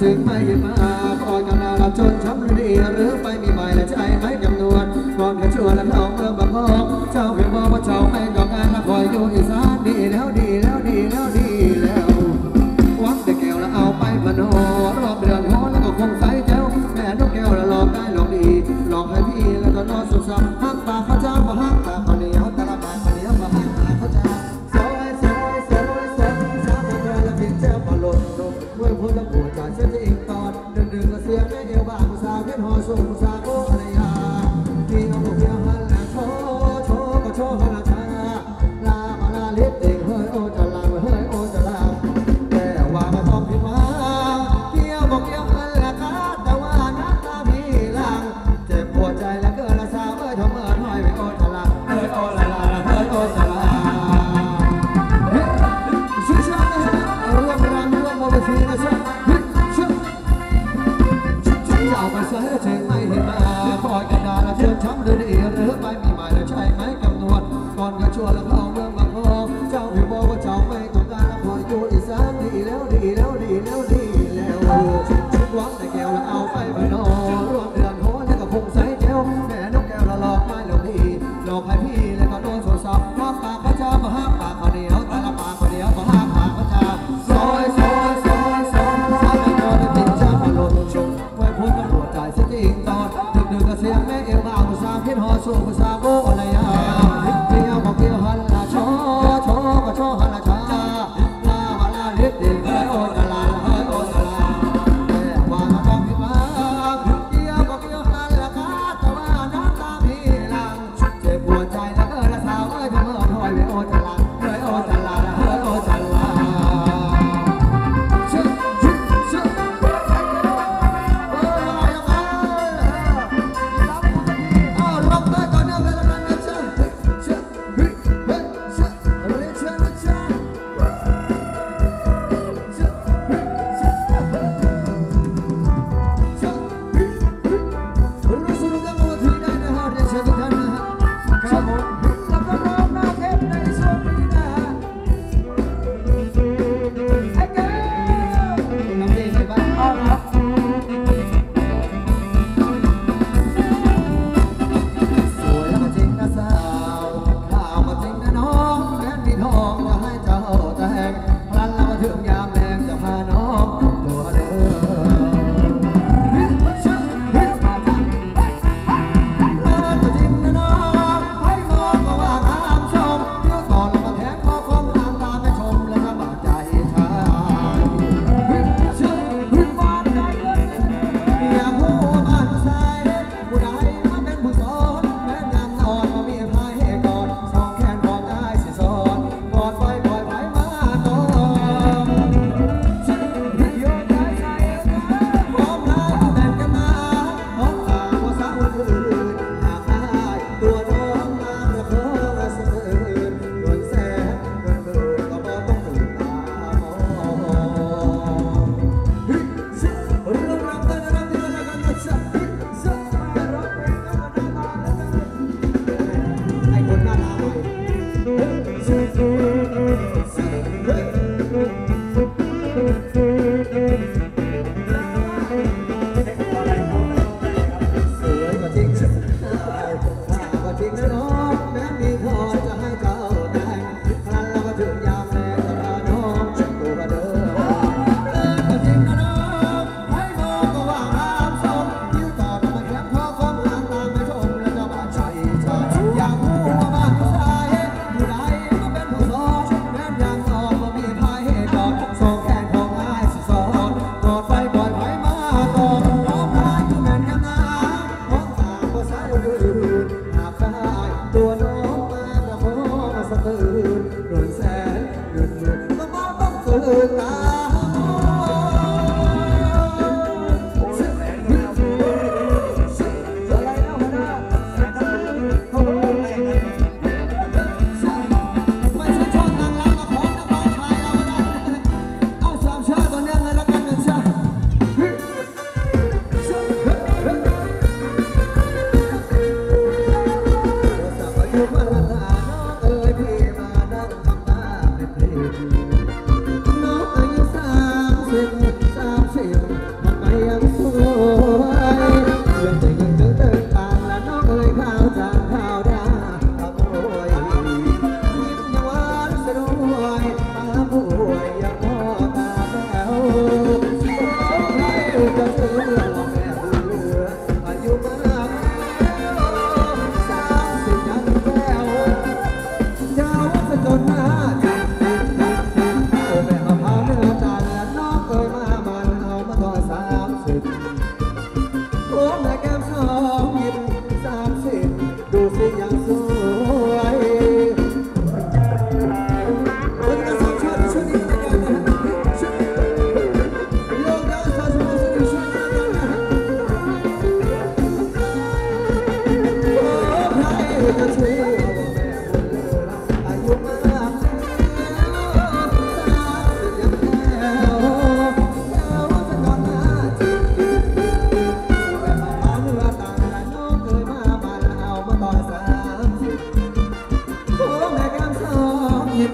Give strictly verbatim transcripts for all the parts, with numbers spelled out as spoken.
ถึงไม่ยืนมาคอยกันนาจนช้ำเลยดีหรือไปมีใหม่และใจไม่จำนวนก่อนกระชวนและเขาเมื่อบางพงเจ้าเพียงบอกว่าเจ้าไม่ดอกงานมาคอยอยู่อีสานดีแล้วดีแล้วดีแล้วดีแล้ววัดแต่แก้วแล้วเอาไปพนรอบเดือนหัวแล้วก็คงใส่เจ้าแม่นกแก้วแล้วหลอกได้หลอกดีหลอกให้พี่แล้วก็นอนสุขสันต์ห้ามตาเขาเจ้าก็ห้ามตาเขาเหนียวแต่ละบาทเขาเหนียวมาห้ามตาเขาเจ้าสวยสวยสวยสวยสาวเธอและเพียงเจ้ามาหล่นลงด้วยพูดและพูดจากเส้นที่อิงตอนดึงดึงก็เสียงแม่เอวบางสาวเพชรหอสูงสาวโอ้อะไรยาที่เอาเพียงหันและโชว์โชว์ก็โชว์หันละชาลามาลาลิบเองเฮ้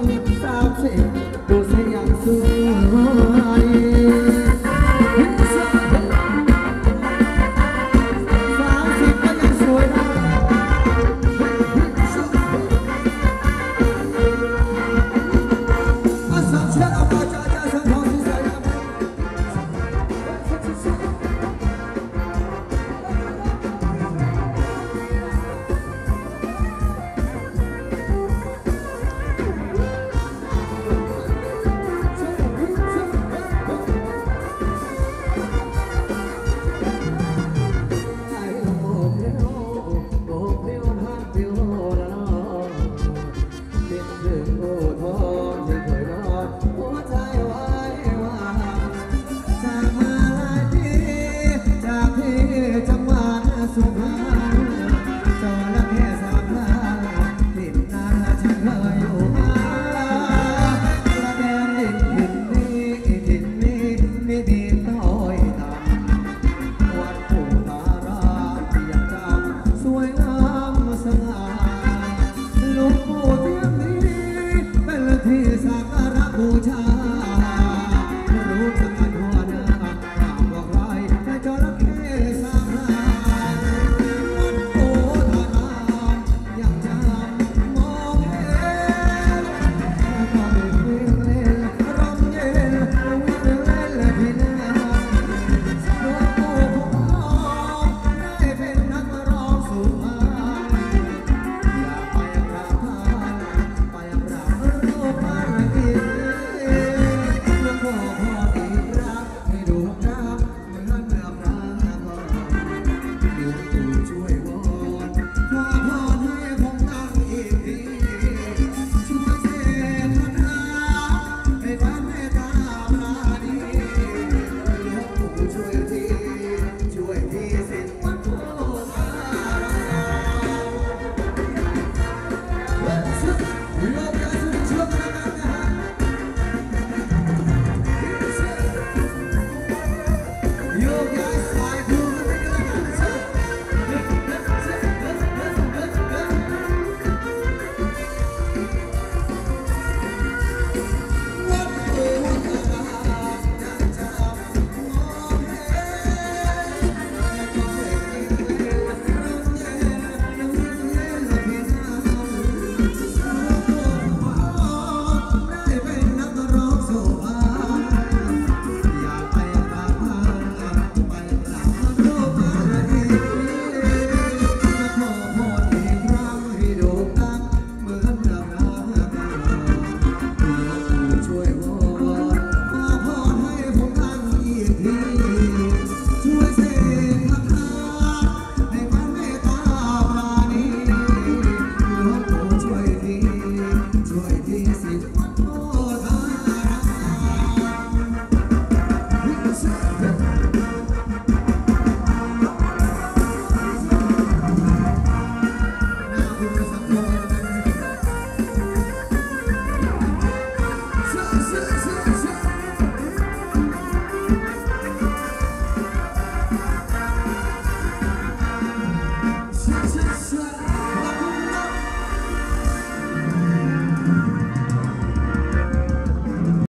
สามสิบดูสิยังสวยสามสิบก็ยังสวยนะอาสามเชือกเอาปาจาจาสังทองที่ใส่ครับจังหวัดสุพรรณจระเข้สามพรานถิ่นนาฉันเคยอยู่มาประเด็นดินถิ่นนี้ถิ่นนี้มีดินต้อยต่ำวัดภูตารามที่ยังจำสวยงามสง่าหลวงปู่เทียมนี้เป็นที่สัก